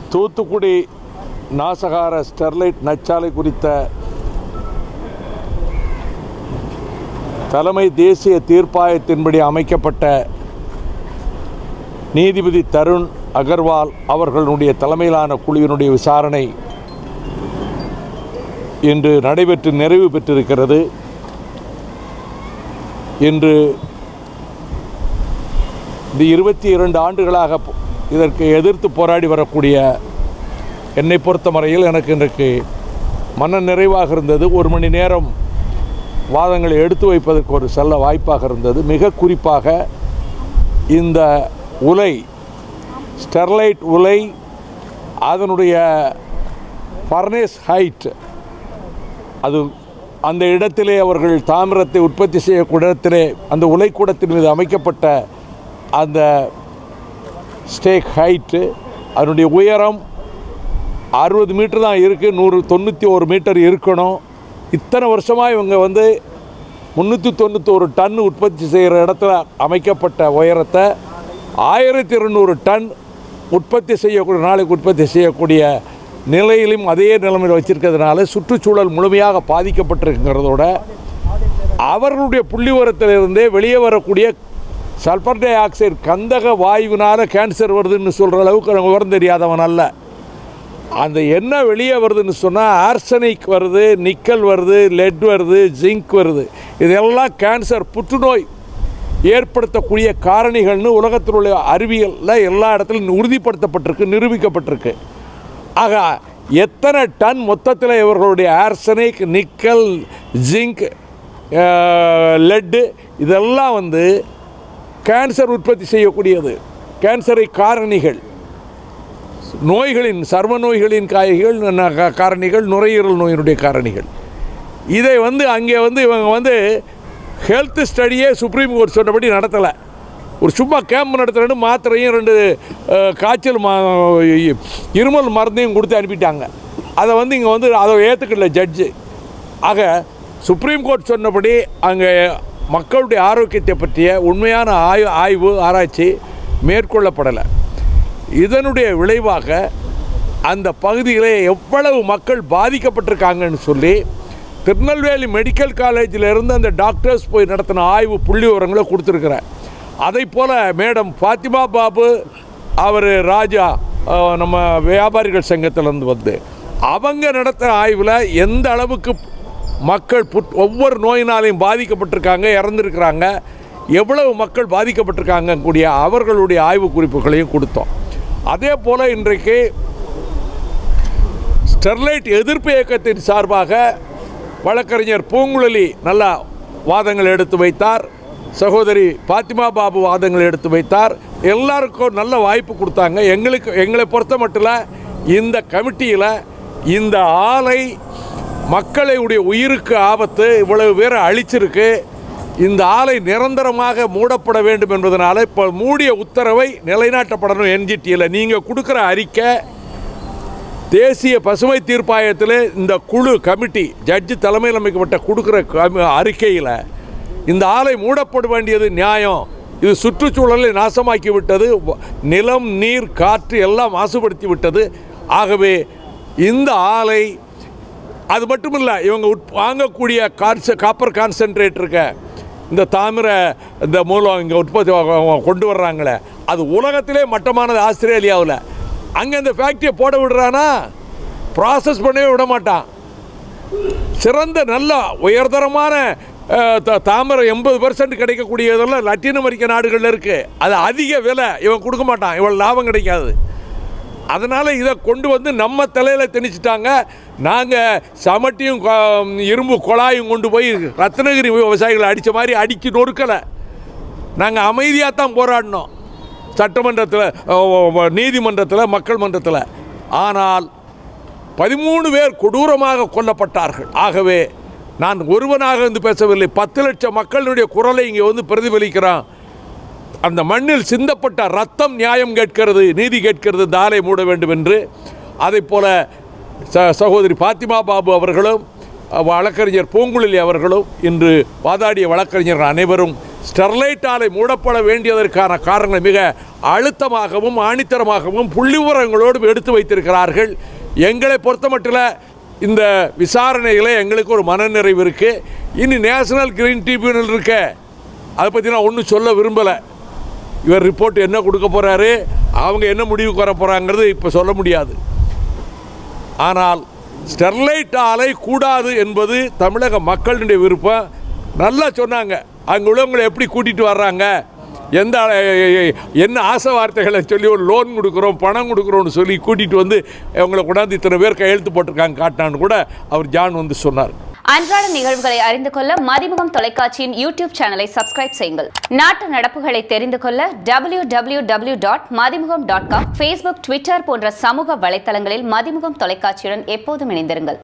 Thoothukudi நாசகார Sterlite நச்சாலை குறித்த தலைமை தேசிய தீர்ப்பாயத்தின்படி அமைக்கப்பட்ட நீதிபதி தருண் அகர்வால் அவர்களுடைய தலைமையிலான குழுவினுடைய விசாரணை இன்று நடைபெற்று நிறைவு பெற்றிருக்கிறது. இன்று இந்த 22 ஆண்டுகளாக இதற்கு எதிர்த்து போராடி வரக்கூடிய என்னை பொறுத்தவரையில் எனக்கு இன்றைக்கு மன நிறைவாக இருந்தது. 1 மணி நேரம் வாதங்களை எடுத்து வைப்பதற்கு ஒரு செல்ல வாய்ப்பாக இருந்தது. மிக குறிப்பாக இந்த உலை ஸ்டெர்லைட் உலை அதனுடைய ஃபர்னேஸ் ஹைட் அது அந்த இடத்திலே அவர்கள் தாமிரத்தை உற்பத்தி செய்யக்கூடிய இடத்திலே அந்த உலைக்கூடத்தின் மீது அமைக்கப்பட்ட அந்த ஸ்டேக் ஹைட்டு அதனுடைய உயரம் 60 மீட்டர் தான் இருக்குது. 191 மீட்டர் இருக்கணும். இத்தனை வருஷமாக இவங்க 391 டன் உற்பத்தி செய்கிற இடத்துல அமைக்கப்பட்ட உயரத்தை 1200 டன் உற்பத்தி செய்யக்கூடிய நாளைக்கு உற்பத்தி செய்யக்கூடிய நிலையிலும் அதே நிலைமையில் வச்சிருக்கிறதுனால சுற்றுச்சூழல் முழுமையாக பாதிக்கப்பட்டிருக்கிறதோட அவர்களுடைய புள்ளிவரத்திலிருந்தே வெளியே வரக்கூடிய சல்ஃபர் டை ஆக்சைடு கந்தக வாயுவினால் கேன்சர் வருதுன்னு சொல்கிற அளவுக்கு எனக்கு விவரம் தெரியாதவன் அல்ல. அந்த என்ன வெளியே வருதுன்னு சொன்னால் ஆர்சனிக் வருது, நிக்கல் வருது, லெட் வருது, ஜிங்க் வருது. இதெல்லாம் கேன்சர் புற்றுநோய் ஏற்படுத்தக்கூடிய காரணிகள்னு உலகத்தில் உள்ள அறிவியலில் எல்லா இடத்துலையும் உறுதிப்படுத்தப்பட்டிருக்கு, நிரூபிக்கப்பட்டிருக்கு. ஆக எத்தனை டன் மொத்தத்தில் இவர்களுடைய ஆர்சனிக், நிக்கல், ஜிங்க், லெட்டு இதெல்லாம் கேன்சர் உற்பத்தி செய்யக்கூடியது. கேன்சரை காரணிகள், நோய்களின் சர்ம நோய்களின் காரணிகள், நுரையீரல் நோயினுடைய காரணிகள். இதை அங்கே இவங்க ஹெல்த் ஸ்டடியே சுப்ரீம் கோர்ட் சொன்னபடி நடத்தலை. ஒரு சும்மா கேம்ப் நடத்துகிறேன்னு மாத்திரையும் 2 காய்ச்சல் இருமல் மருந்தையும் கொடுத்து அனுப்பிட்டாங்க. அதை இங்கே அதை ஏற்றுக்கல ஜட்ஜு. ஆக சுப்ரீம் கோர்ட் சொன்னபடி அங்கே மக்களுடைய ஆரோக்கியத்தை பற்றிய உண்மையான ஆய்வு ஆராய்ச்சி மேற்கொள்ளப்படலை. இதனுடைய விளைவாக அந்த பகுதியிலே எவ்வளவு மக்கள் பாதிக்கப்பட்டிருக்காங்கன்னு சொல்லி திருநெல்வேலி மெடிக்கல் காலேஜில் இருந்து அந்த டாக்டர்ஸ் போய் நடத்தின ஆய்வு புள்ளி விவரங்களை கொடுத்துருக்குறேன். அதை போல் மேடம் ஃபாத்திமா பாபு அவர் ராஜா நம்ம வியாபாரிகள் சங்கத்திலேருந்து அவங்க நடத்துகிற ஆய்வில் எந்த அளவுக்கு மக்கள் ஒவ்வொரு நோயினாலையும் பாதிக்கப்பட்டிருக்காங்க, இறந்துருக்கிறாங்க, எவ்வளவு மக்கள் பாதிக்கப்பட்டிருக்காங்க கூடிய அவர்களுடைய ஆய்வு குறிப்புகளையும் கொடுத்தோம். அதே போல் இன்றைக்கு ஸ்டெர்லைட் எதிர்ப்பு இயக்கத்தின் சார்பாக வழக்கறிஞர் பூங்குழலி நல்லா வாதங்கள் எடுத்து வைத்தார். சகோதரி ஃபாத்திமா பாபு வாதங்களை எடுத்து வைத்தார். எல்லாருக்கும் நல்ல வாய்ப்பு கொடுத்தாங்க. எங்களை பொறுத்த மட்டும் இந்த கமிட்டியில் இந்த ஆலை மக்களுடைய உயிருக்கு ஆபத்து, இவ்வளவு பேரை அழிச்சிருக்கு, இந்த ஆலை நிரந்தரமாக மூடப்பட வேண்டும் என்பதனால இப்போ மூடிய உத்தரவை நிலைநாட்டப்படணும். என்ஜிடியில் நீங்கள் கொடுக்குற அறிக்கை தேசிய பசுமை தீர்ப்பாயத்தில் இந்த குழு கமிட்டி ஜட்ஜு தலைமையில் அமைக்கப்பட்ட கொடுக்குற அறிக்கையில் இந்த ஆலை மூடப்பட வேண்டியது நியாயம். இது சுற்றுச்சூழலை நாசமாக்கி விட்டது, நிலம், நீர், காற்று எல்லாம் மாசுபடுத்தி விட்டது. ஆகவே இந்த ஆலை அது மட்டும் இல்லை, இவங்க வாங்கக்கூடிய காப்பர் கான்சன்ட்ரேட் இருக்க இந்த தாமிர இந்த மூலம் இங்கே உற்பத்தி கொண்டு வர்றாங்களே அது உலகத்திலே மட்டமானது. ஆஸ்திரேலியாவில் அங்கே இந்த ஃபேக்ட்ரியை போட விடுறானா ப்ராசஸ் பண்ணவே விட மாட்டான். சிறந்த நல்ல உயர்தரமான தாமிரம் 80% கிடைக்கக்கூடியதெல்லாம் லத்தீன் அமெரிக்க நாடுகளில் இருக்குது. அது அதிக விலை, இவன் கொடுக்க மாட்டான், இவ்வளோ லாபம் கிடைக்காது. அதனால் இதை கொண்டு நம்ம தலையில் திணிச்சிட்டாங்க. நாங்கள் சமட்டியும் இரும்பு குழாயும் கொண்டு போய் ரத்னகிரி விவசாயிகளை அடித்த மாதிரி அடித்து நொறுக்கலை. நாங்கள் அமைதியாக தான் போராடினோம் சட்டமன்றத்தில், நீதிமன்றத்தில், மக்கள் மன்றத்தில். ஆனால் 13 பேர் கொடூரமாக கொல்லப்பட்டார்கள். ஆகவே நான் ஒருவனாக பேசவில்லை, 10 லட்சம் மக்களுடைய குரலை இங்கே பிரதிபலிக்கிறான். அந்த மண்ணில் சிந்தப்பட்ட ரத்தம் நியாயம் கேட்கிறது, நீதி கேட்கிறது, இந்த ஆலை மூட வேண்டும் என்று. அதை போல சகோதரி ஃபாத்திமா பாபு அவர்களும் வழக்கறிஞர் பூங்குழலி அவர்களும் இன்று வாதாடிய வழக்கறிஞர்கள் அனைவரும் ஸ்டெர்லைட் ஆலை மூடப்பட வேண்டியதற்கான காரணங்களை மிக அழுத்தமாகவும் ஆணித்தரமாகவும் புள்ளிவிவரங்களோடு எடுத்து வைத்திருக்கிறார்கள். எங்களை பொறுத்தமட்டில் இந்த விசாரணைகளை எங்களுக்கு ஒரு மனநிறைவு இருக்குது. இனி நேஷனல் கிரீன் ட்ரிபியூனல் இருக்க அதை பற்றி நான் ஒன்றும் சொல்ல விரும்பலை. இவர் ரிப்போர்ட் என்ன கொடுக்க போகிறாரு, அவங்க என்ன முடிவுக்கு வர போகிறாங்கிறது இப்போ சொல்ல முடியாது. ஆனால் ஸ்டெர்லைட் ஆலை கூடாது என்பது தமிழக மக்களுடைய விருப்பம். நல்லா சொன்னாங்க. அங்கே உள்ளவங்களை எப்படி கூட்டிகிட்டு வர்றாங்க, என்ன ஆசை வார்த்தைகளை சொல்லி ஒரு லோன் கொடுக்குறோம், பணம் கொடுக்குறோன்னு சொல்லி கூட்டிகிட்டு வந்து அவங்களை கொண்டாந்து இத்தனை பேர் கையெழுத்து போட்டிருக்காங்க காட்டினான்னு கூட அவர் ஜான் வந்து சொன்னார். அன்றாட நிகழ்வுகளை அறிந்து கொள்ள மதிமுகம் தொலைக்காட்சியின் யூடியூப் சேனலை சப்ஸ்கிரைப் செய்யுங்கள். நாட்டு நடப்புகளை தெரிந்து கொள்ள www.madimugam.com, Facebook, Twitter போன்ற சமூக வலைத்தளங்களில் மதிமுகம் தொலைக்காட்சியுடன் எப்போதும் இணைந்திருங்கள்.